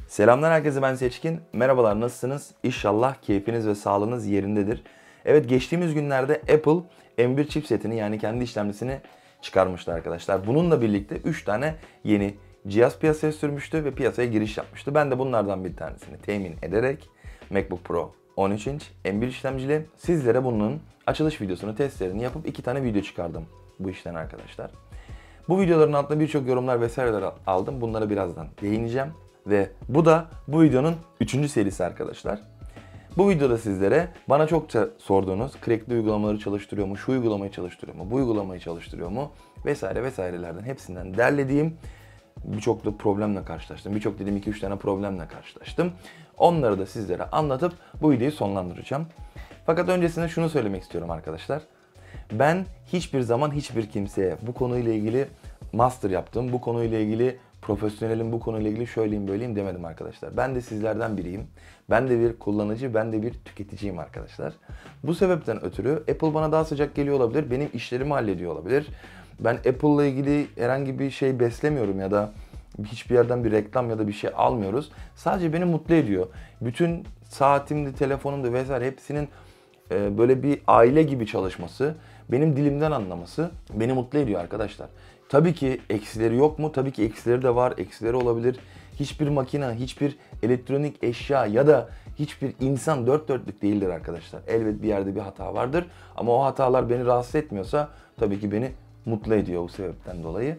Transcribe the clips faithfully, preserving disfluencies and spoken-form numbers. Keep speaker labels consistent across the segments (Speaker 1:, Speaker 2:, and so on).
Speaker 1: Selamlar herkese, ben Seçkin. Merhabalar, nasılsınız? İnşallah keyfiniz ve sağlığınız yerindedir. Evet, geçtiğimiz günlerde Apple M bir chipsetini yani kendi işlemcisini çıkarmıştı arkadaşlar. Bununla birlikte üç tane yeni cihaz piyasaya sürmüştü ve piyasaya giriş yapmıştı. Ben de bunlardan bir tanesini temin ederek MacBook Pro on üç inç M bir işlemcili sizlere bunun açılış videosunu, testlerini yapıp iki tane video çıkardım bu işten arkadaşlar. Bu videoların altında birçok yorumlar vesaireler aldım. Bunlara birazdan değineceğim. Ve bu da bu videonun üçüncü serisi arkadaşlar. Bu videoda sizlere bana çokça sorduğunuz Crackli uygulamaları çalıştırıyor mu, şu uygulamayı çalıştırıyor mu, bu uygulamayı çalıştırıyor mu vesaire vesairelerden hepsinden derlediğim birçok da problemle karşılaştım. Birçok dediğim iki üç tane problemle karşılaştım. Onları da sizlere anlatıp bu videoyu sonlandıracağım. Fakat öncesinde şunu söylemek istiyorum arkadaşlar. Ben hiçbir zaman hiçbir kimseye bu konuyla ilgili master yaptım, bu konuyla ilgili profesyonelim, bu konuyla ilgili şöyleyim böyleyim demedim arkadaşlar. Ben de sizlerden biriyim. Ben de bir kullanıcı, ben de bir tüketiciyim arkadaşlar. Bu sebepten ötürü Apple bana daha sıcak geliyor olabilir, benim işlerimi hallediyor olabilir. Ben Apple'la ilgili herhangi bir şey beslemiyorum ya da hiçbir yerden bir reklam ya da bir şey almıyoruz. Sadece beni mutlu ediyor. Bütün saatimde, telefonumda vesaire hepsinin böyle bir aile gibi çalışması, benim dilimden anlaması beni mutlu ediyor arkadaşlar. Tabii ki eksileri yok mu? Tabii ki eksileri de var. Eksileri olabilir. Hiçbir makine, hiçbir elektronik eşya ya da hiçbir insan dört dörtlük değildir arkadaşlar. Elbet bir yerde bir hata vardır. Ama o hatalar beni rahatsız etmiyorsa tabii ki beni mutlu ediyor bu sebepten dolayı.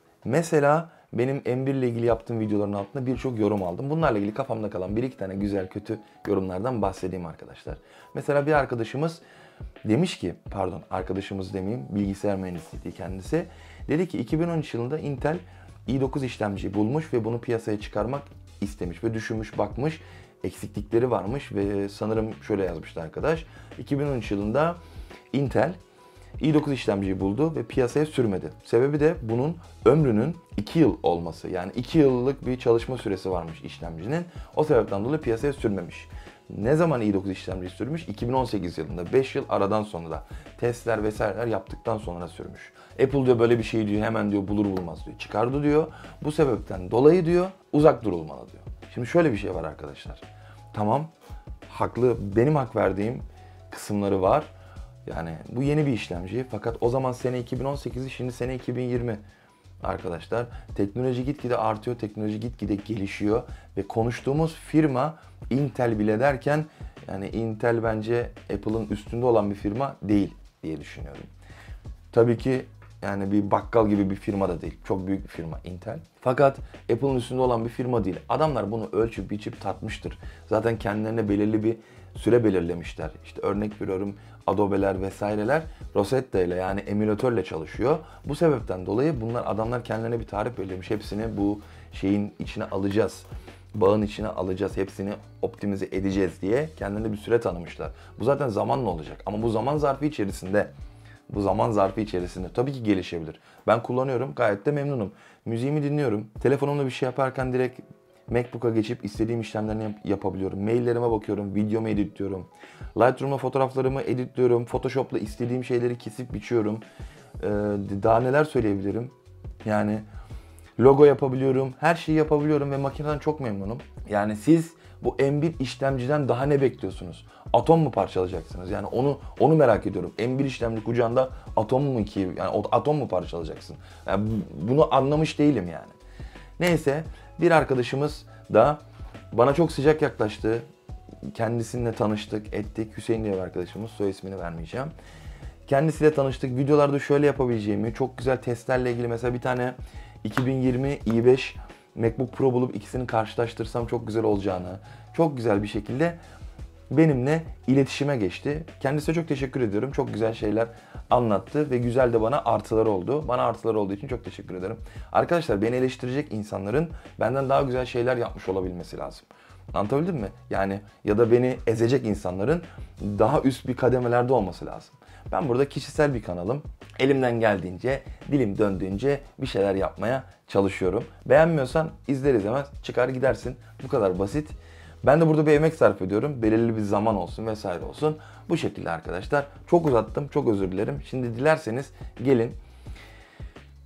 Speaker 1: Mesela benim M bir ile ilgili yaptığım videoların altında birçok yorum aldım. Bunlarla ilgili kafamda kalan bir iki tane güzel kötü yorumlardan bahsedeyim arkadaşlar. Mesela bir arkadaşımız demiş ki, pardon arkadaşımız demeyeyim, bilgisayar mühendisiydi kendisi. Dedi ki iki bin on üç yılında Intel i dokuz işlemciyi bulmuş ve bunu piyasaya çıkarmak istemiş ve düşünmüş, bakmış, eksiklikleri varmış ve sanırım şöyle yazmıştı arkadaş. iki bin on üç yılında Intel i dokuz işlemciyi buldu ve piyasaya sürmedi. Sebebi de bunun ömrünün iki yıl olması. Yani iki yıllık bir çalışma süresi varmış işlemcinin. O sebepten dolayı piyasaya sürmemiş. Ne zaman i dokuz işlemciyi sürmüş? iki bin on sekiz yılında. beş yıl aradan sonra testler vesaireler yaptıktan sonra sürmüş. Apple diyor böyle bir şey diyor hemen diyor bulur bulmaz diyor. Çıkardı diyor. Bu sebepten dolayı diyor uzak durulmalı diyor. Şimdi şöyle bir şey var arkadaşlar. Tamam, haklı, benim hak verdiğim kısımları var. Yani bu yeni bir işlemci fakat o zaman sene iki bin on sekiz'i, şimdi sene iki bin yirmi arkadaşlar. Teknoloji gitgide artıyor, teknoloji gitgide gelişiyor ve konuştuğumuz firma Intel bile derken yani Intel bence Apple'ın üstünde olan bir firma değil diye düşünüyorum. Tabii ki yani bir bakkal gibi bir firma da değil. Çok büyük bir firma Intel. Fakat Apple'ın üstünde olan bir firma değil. Adamlar bunu ölçüp biçip tartmıştır. Zaten kendilerine belirli bir süre belirlemişler. İşte örnek veriyorum Adobe'ler vesaireler Rosetta ile yani emülatörle çalışıyor. Bu sebepten dolayı bunlar adamlar kendilerine bir tarih belirlemiş. Hepsini bu şeyin içine alacağız. Bağın içine alacağız. Hepsini optimize edeceğiz diye kendilerine bir süre tanımışlar. Bu zaten zamanla olacak. Ama bu zaman zarfı içerisinde Bu zaman zarfı içerisinde tabii ki gelişebilir. Ben kullanıyorum, gayet de memnunum. Müziğimi dinliyorum. Telefonumla bir şey yaparken direkt MacBook'a geçip istediğim işlemlerini yap- yapabiliyorum. Maillerime bakıyorum, videomu editliyorum. Lightroom'la fotoğraflarımı editliyorum. Photoshop'la istediğim şeyleri kesip biçiyorum. Ee, daha neler söyleyebilirim? Yani logo yapabiliyorum, her şeyi yapabiliyorum ve makineden çok memnunum. Yani siz bu M bir işlemciden daha ne bekliyorsunuz? Atom mu parçalayacaksınız? Yani onu onu merak ediyorum. M bir işlemci kucağında atom mu ki? Yani o atom mu parçalayacaksın? Yani bunu anlamış değilim yani. Neyse, bir arkadaşımız da bana çok sıcak yaklaştı. Kendisiyle tanıştık, ettik. Hüseyin diye bir arkadaşımız, soy ismini vermeyeceğim. Kendisiyle tanıştık. Videolarda şöyle yapabileceğimi, çok güzel testlerle ilgili mesela bir tane iki bin yirmi i beş MacBook Pro bulup ikisini karşılaştırsam çok güzel olacağını, çok güzel bir şekilde benimle iletişime geçti. Kendisine çok teşekkür ediyorum. Çok güzel şeyler anlattı ve güzel de bana artıları oldu. Bana artıları olduğu için çok teşekkür ederim. Arkadaşlar, beni eleştirecek insanların benden daha güzel şeyler yapmış olabilmesi lazım. Anlatabildim mi? Yani ya da beni ezecek insanların daha üst bir kademelerde olması lazım. Ben burada kişisel bir kanalım. Elimden geldiğince, dilim döndüğünce bir şeyler yapmaya çalışıyorum. Beğenmiyorsan izler izlemez çıkar gidersin. Bu kadar basit. Ben de burada bir emek sarf ediyorum. Belirli bir zaman olsun vesaire olsun. Bu şekilde arkadaşlar. Çok uzattım. Çok özür dilerim. Şimdi dilerseniz gelin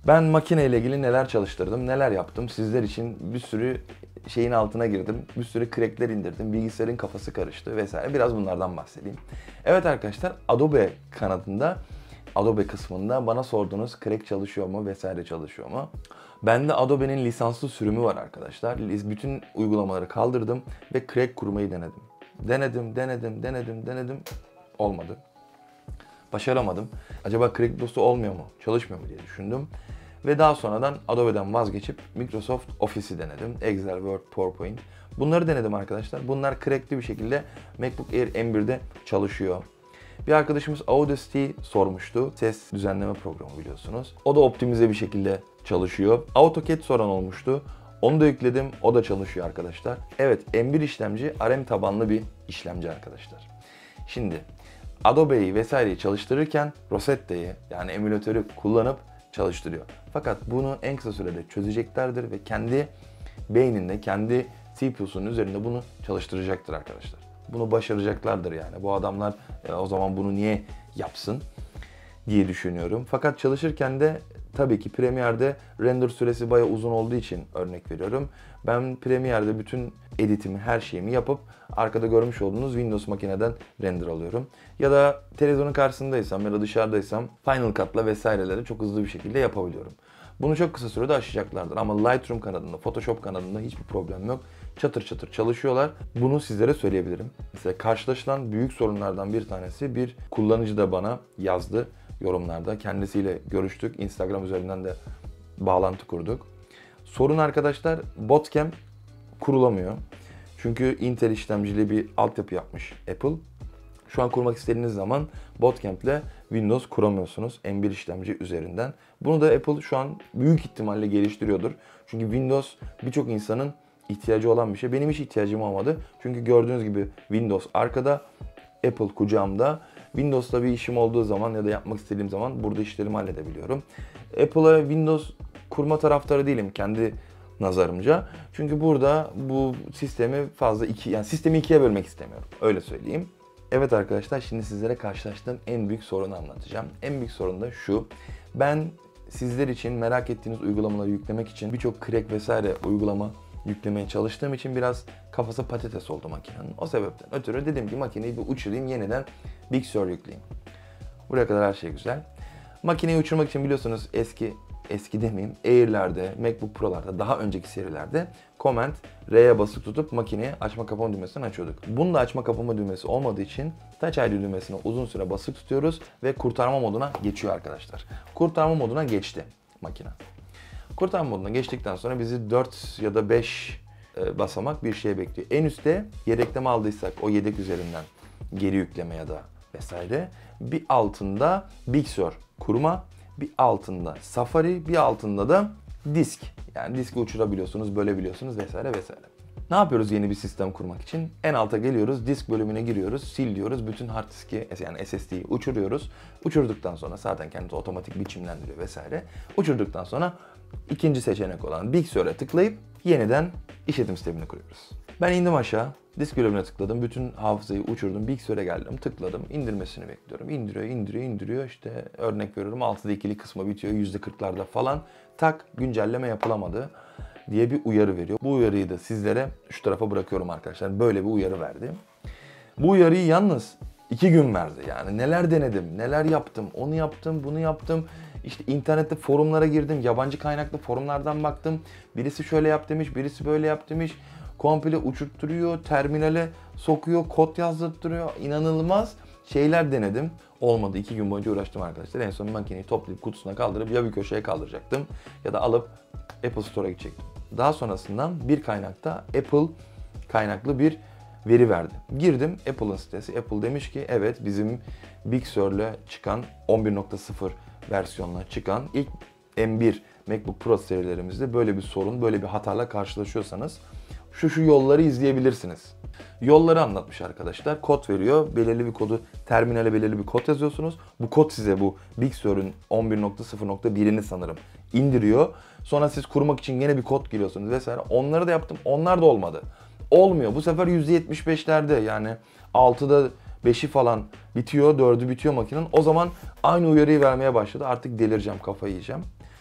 Speaker 1: Ben makine ile ilgili neler çalıştırdım, neler yaptım. Sizler için bir sürü şeyin altına girdim. Bir sürü crackler indirdim. Bilgisayarın kafası karıştı vesaire. Biraz bunlardan bahsedeyim. Evet arkadaşlar, Adobe kanadında, Adobe kısmında bana sordunuz crack çalışıyor mu vesaire çalışıyor mu? Bende Adobe'nin lisanslı sürümü var arkadaşlar. Bütün uygulamaları kaldırdım ve crack kurmayı denedim. Denedim, denedim, denedim, denedim. Olmadı. Başaramadım. Acaba crack dostu olmuyor mu, çalışmıyor mu diye düşündüm. Ve daha sonradan Adobe'den vazgeçip Microsoft Office'i denedim. Excel, Word, PowerPoint. Bunları denedim arkadaşlar. Bunlar crackli bir şekilde MacBook Air M bir'de çalışıyor. Bir arkadaşımız Audacity sormuştu. Ses düzenleme programı biliyorsunuz. O da optimize bir şekilde çalışıyor. AutoCAD soran olmuştu. Onu da yükledim. O da çalışıyor arkadaşlar. Evet, M bir işlemci A R M tabanlı bir işlemci arkadaşlar. Şimdi Adobe'yi vesaireyi çalıştırırken Rosette'yi yani emülatörü kullanıp çalıştırıyor. Fakat bunu en kısa sürede çözeceklerdir ve kendi beyninde, kendi C P U'sunun üzerinde bunu çalıştıracaktır arkadaşlar. Bunu başaracaklardır yani. Bu adamlar e, o zaman bunu niye yapsın diye düşünüyorum. Fakat çalışırken de tabii ki Premiere'de render süresi bayağı uzun olduğu için örnek veriyorum. Ben Premiere'de bütün editimi, her şeyimi yapıp arkada görmüş olduğunuz Windows makineden render alıyorum. Ya da televizyonun karşısındaysam ya da dışarıdaysam Final Cut'la vesaireleri çok hızlı bir şekilde yapabiliyorum. Bunu çok kısa sürede aşacaklardır ama Lightroom kanadında, Photoshop kanadında hiçbir problem yok. Çatır çatır çalışıyorlar. Bunu sizlere söyleyebilirim. Mesela karşılaşılan büyük sorunlardan bir tanesi, bir kullanıcı da bana yazdı yorumlarda. Kendisiyle görüştük. Instagram üzerinden de bağlantı kurduk. Sorun arkadaşlar, Botcamp kurulamıyor. Çünkü Intel işlemcili bir altyapı yapmış Apple. Şu an kurmak istediğiniz zaman Botcamp ile Windows kuramıyorsunuz M bir işlemci üzerinden. Bunu da Apple şu an büyük ihtimalle geliştiriyordur. Çünkü Windows birçok insanın ihtiyacı olan bir şey. Benim hiç ihtiyacım olmadı. Çünkü gördüğünüz gibi Windows arkada, Apple kucağımda. Windows'ta bir işim olduğu zaman ya da yapmak istediğim zaman burada işlerimi halledebiliyorum. Apple'a Windows kurma taraftarı değilim kendi nazarımca. Çünkü burada bu sistemi fazla iki, yani sistemi ikiye bölmek istemiyorum. Öyle söyleyeyim. Evet arkadaşlar, şimdi sizlere karşılaştığım en büyük sorunu anlatacağım. En büyük sorun da şu. Ben sizler için merak ettiğiniz uygulamaları yüklemek için birçok crack vesaire uygulama yüklemeye çalıştığım için biraz kafası patates oldu makinenin. O sebepten ötürü dedim ki makineyi bir uçurayım, yeniden Big Sur yükleyeyim. Buraya kadar her şey güzel. Makineyi uçurmak için biliyorsunuz eski eski demeyeyim, Air'lerde, MacBook Pro'larda, daha önceki serilerde Command R'ye basıp tutup makineyi açma kapama düğmesinden açıyorduk. Bunda açma kapama düğmesi olmadığı için Touch I D düğmesine uzun süre basıp tutuyoruz ve kurtarma moduna geçiyor arkadaşlar. Kurtarma moduna geçti makine. Kurtarma moduna geçtikten sonra bizi dört ya da beş basamak bir şey bekliyor. En üstte yedekleme aldıysak o yedek üzerinden geri yükleme ya da vesaire. Bir altında Big Sur kurma, bir altında Safari, bir altında da disk. Yani diski uçurabiliyorsunuz, bölebiliyorsunuz vesaire vesaire. Ne yapıyoruz yeni bir sistem kurmak için? En alta geliyoruz, disk bölümüne giriyoruz, sil diyoruz. Bütün hard diski yani S S D'yi uçuruyoruz. Uçurduktan sonra zaten kendisi otomatik biçimlendiriyor vesaire. Uçurduktan sonra ikinci seçenek olan Big Sur'e tıklayıp yeniden işletim sistemini kuruyoruz. Ben indim aşağı, disk bölümüne tıkladım, bütün hafızayı uçurdum, Big Sur'e geldim, tıkladım, indirmesini bekliyorum. İndiriyor, indiriyor, indiriyor. İşte örnek veriyorum, altıda ikili kısmı bitiyor, yüzde kırklarda falan. Tak, güncelleme yapılamadı diye bir uyarı veriyor. Bu uyarıyı da sizlere şu tarafa bırakıyorum arkadaşlar. Böyle bir uyarı verdi. Bu uyarıyı yalnız iki gün verdi. Yani neler denedim, neler yaptım, onu yaptım, bunu yaptım. İşte internette forumlara girdim, yabancı kaynaklı forumlardan baktım. Birisi şöyle yap demiş, birisi böyle yap demiş. Komple uçurtturuyor, terminale sokuyor, kod yazdırtıyor. İnanılmaz şeyler denedim. Olmadı. iki gün boyunca uğraştım arkadaşlar. En son makineyi toplayıp kutusuna kaldırıp ya bir köşeye kaldıracaktım ya da alıp Apple Store'a gidecektim. Daha sonrasından bir kaynakta Apple kaynaklı bir veri verdi. Girdim Apple'ın sitesi. Apple demiş ki evet, bizim Big Sur'le çıkan on bir nokta sıfır versiyonla çıkan ilk M bir MacBook Pro serilerimizde böyle bir sorun, böyle bir hatayla karşılaşıyorsanız şu şu yolları izleyebilirsiniz. Yolları anlatmış arkadaşlar. Kod veriyor. Belirli bir kodu, terminale belirli bir kod yazıyorsunuz. Bu kod size bu Big Sur'ün on bir nokta sıfır nokta birini sanırım indiriyor. Sonra siz kurmak için yine bir kod giriyorsunuz vesaire. Onları da yaptım. Onlar da olmadı. Olmuyor. Bu sefer yüzde yetmiş beşlerde yani altıda beşi falan bitiyor, dördü bitiyor makinenin. O zaman aynı uyarıyı vermeye başladı. Artık delireceğim, kafayı yiyeceğim.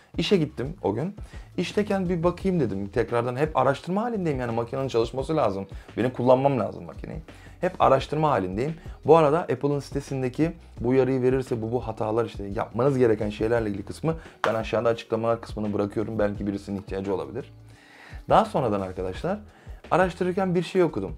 Speaker 1: İşe gittim o gün. İşteyken bir bakayım dedim. Tekrardan hep araştırma halindeyim, yani makinenin çalışması lazım. Benim kullanmam lazım makineyi. Hep araştırma halindeyim. Bu arada Apple'ın sitesindeki bu uyarıyı verirse bu bu hatalar, işte yapmanız gereken şeylerle ilgili kısmı ben aşağıda açıklamalar kısmını bırakıyorum. Belki birisinin ihtiyacı olabilir. Daha sonradan arkadaşlar araştırırken bir şey okudum.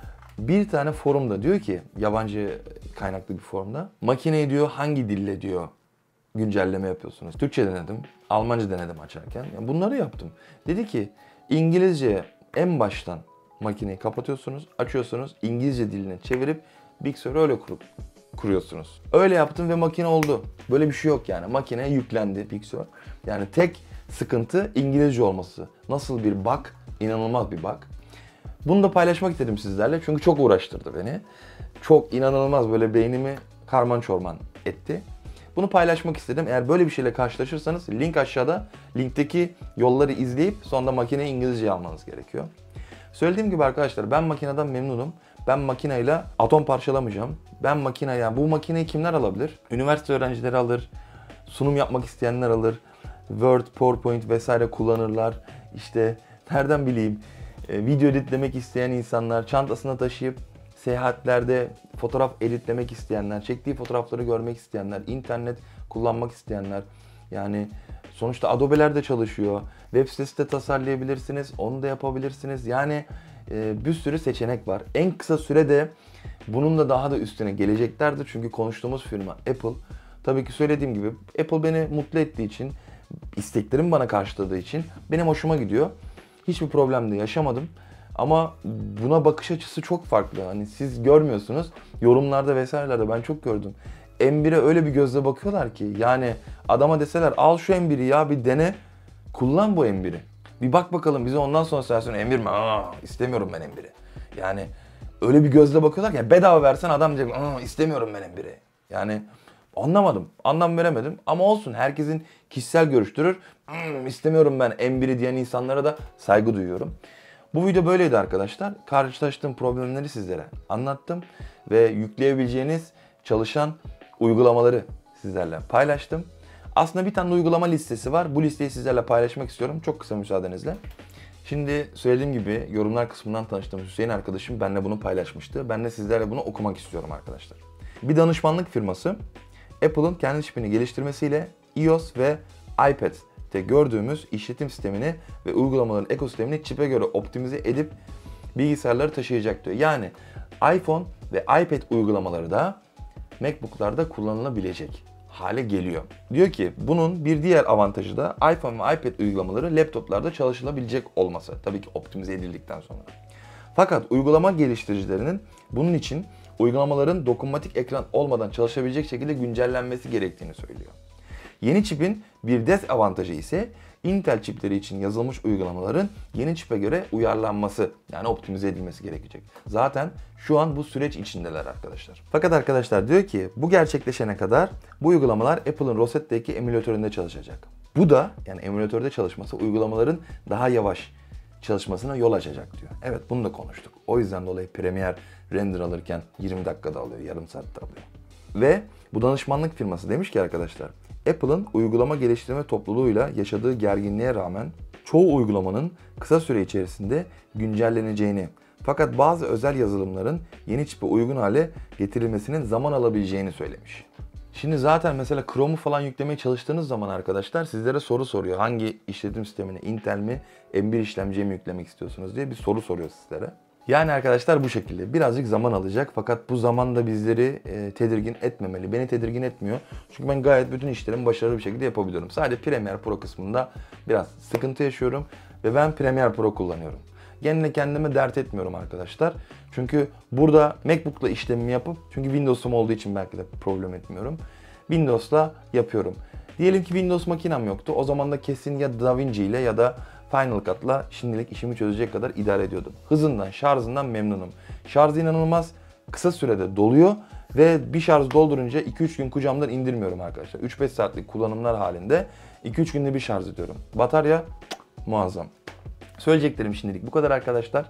Speaker 1: Bir tane forumda diyor ki, yabancı kaynaklı bir forumda, makineyi diyor hangi dille diyor güncelleme yapıyorsunuz? Türkçe denedim, Almanca denedim açarken. Yani bunları yaptım. Dedi ki İngilizceye en baştan makineyi kapatıyorsunuz, açıyorsunuz, İngilizce diline çevirip bilgisayarı öyle kurup kuruyorsunuz. Öyle yaptım ve makine oldu. Böyle bir şey yok yani. Makineye yüklendi bilgisayar. Yani tek sıkıntı İngilizce olması. Nasıl bir bug? İnanılmaz bir bug. Bunu da paylaşmak istedim sizlerle çünkü çok uğraştırdı beni. Çok inanılmaz, böyle beynimi karman çorman etti. Bunu paylaşmak istedim. Eğer böyle bir şeyle karşılaşırsanız link aşağıda. Linkteki yolları izleyip sonra makineyi İngilizceye almanız gerekiyor. Söylediğim gibi arkadaşlar, ben makineden memnunum. Ben makineyle atom parçalamayacağım. Ben makine, yani bu makineyi kimler alabilir? Üniversite öğrencileri alır. Sunum yapmak isteyenler alır. Word, PowerPoint vesaire kullanırlar. İşte nereden bileyim, e, video editlemek isteyen insanlar, çantasına taşıyıp seyahatlerde fotoğraf editlemek isteyenler, çektiği fotoğrafları görmek isteyenler, internet kullanmak isteyenler. Yani sonuçta Adobe'ler de çalışıyor. Web sitesi de tasarlayabilirsiniz, onu da yapabilirsiniz. Yani e, bir sürü seçenek var. En kısa sürede bunun da daha da üstüne geleceklerdir. Çünkü konuştuğumuz firma Apple. Tabii ki söylediğim gibi Apple beni mutlu ettiği için, isteklerimi bana karşıladığı için benim hoşuma gidiyor. Hiçbir problem de yaşamadım. Ama buna bakış açısı çok farklı. Hani siz görmüyorsunuz. Yorumlarda vesairelerde ben çok gördüm. M bire öyle bir gözle bakıyorlar ki. Yani adama deseler al şu M biri ya bir dene. Kullan bu M biri. Bir bak bakalım bize, ondan sonra söylersin M bir mi? Aa, istemiyorum ben M biri. Yani öyle bir gözle bakıyorlar ki yani bedava versen adam diyecek Aa, istemiyorum ben M biri. Yani anlamadım. Anlam veremedim. Ama olsun, herkesin kişisel görüştürür. Hmm, istemiyorum ben M biri diyen insanlara da saygı duyuyorum. Bu video böyleydi arkadaşlar. Karşılaştığım problemleri sizlere anlattım. Ve yükleyebileceğiniz çalışan uygulamaları sizlerle paylaştım. Aslında bir tane uygulama listesi var. Bu listeyi sizlerle paylaşmak istiyorum. Çok kısa müsaadenizle. Şimdi söylediğim gibi yorumlar kısmından tanıştığım Hüseyin arkadaşım benimle bunu paylaşmıştı. Ben de sizlerle bunu okumak istiyorum arkadaşlar. Bir danışmanlık firması Apple'ın kendi çipini geliştirmesiyle iOS ve iPad'te gördüğümüz işletim sistemini ve uygulamaların ekosistemini çipe göre optimize edip bilgisayarları taşıyacak diyor. Yani iPhone ve iPad uygulamaları da MacBook'larda kullanılabilecek hale geliyor. Diyor ki bunun bir diğer avantajı da iPhone ve iPad uygulamaları laptoplarda çalışılabilecek olması. Tabii ki optimize edildikten sonra. Fakat uygulama geliştiricilerinin bunun için uygulamaların dokunmatik ekran olmadan çalışabilecek şekilde güncellenmesi gerektiğini söylüyor. Yeni çipin bir dezavantajı ise Intel çipleri için yazılmış uygulamaların yeni çipe göre uyarlanması, yani optimize edilmesi gerekecek. Zaten şu an bu süreç içindeler arkadaşlar. Fakat arkadaşlar diyor ki bu gerçekleşene kadar bu uygulamalar Apple'ın Rosette'deki emülatöründe çalışacak. Bu da yani emülatörde çalışması uygulamaların daha yavaş çalışmasına yol açacak diyor. Evet, bunu da konuştuk. O yüzden dolayı Premiere render alırken yirmi dakikada alıyor, yarım saatte alıyor. Ve bu danışmanlık firması demiş ki arkadaşlar, Apple'ın uygulama geliştirme topluluğuyla yaşadığı gerginliğe rağmen çoğu uygulamanın kısa süre içerisinde güncelleneceğini, fakat bazı özel yazılımların yeni çipe uygun hale getirilmesinin zaman alabileceğini söylemiş. Şimdi zaten mesela Chrome'u falan yüklemeye çalıştığınız zaman arkadaşlar sizlere soru soruyor. Hangi işletim sistemine, Intel mi, M bir işlemciye mi yüklemek istiyorsunuz diye bir soru soruyor sizlere. Yani arkadaşlar bu şekilde birazcık zaman alacak, fakat bu zaman da bizleri e, tedirgin etmemeli. Beni tedirgin etmiyor. Çünkü ben gayet bütün işlerimi başarılı bir şekilde yapabiliyorum. Sadece Premiere Pro kısmında biraz sıkıntı yaşıyorum ve ben Premiere Pro kullanıyorum. Gene kendime dert etmiyorum arkadaşlar. Çünkü burada MacBook'la işlemimi yapıp, çünkü Windows'um olduğu için belki de problem etmiyorum. Windows'la yapıyorum. Diyelim ki Windows makinem yoktu. O zaman da kesin ya DaVinci ile ya da Final Cut'la şimdilik işimi çözecek kadar idare ediyordum. Hızından, şarjından memnunum. Şarjı inanılmaz kısa sürede doluyor ve bir şarj doldurunca iki üç gün kucağımdan indirmiyorum arkadaşlar. üç beş saatlik kullanımlar halinde iki üç günde bir şarj ediyorum. Batarya cık, muazzam. Söyleyeceklerim şimdilik bu kadar arkadaşlar.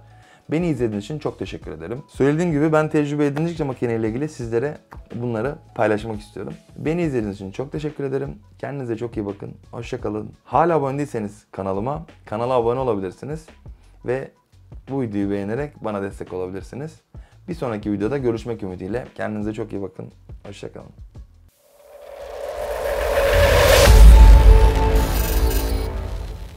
Speaker 1: Beni izlediğiniz için çok teşekkür ederim. Söylediğim gibi ben tecrübe edindikçe makineyle ilgili sizlere bunları paylaşmak istiyorum. Beni izlediğiniz için çok teşekkür ederim. Kendinize çok iyi bakın. Hoşça kalın. Hala abone değilseniz kanalıma, kanala abone olabilirsiniz. Ve bu videoyu beğenerek bana destek olabilirsiniz. Bir sonraki videoda görüşmek ümidiyle. Kendinize çok iyi bakın. Hoşça kalın.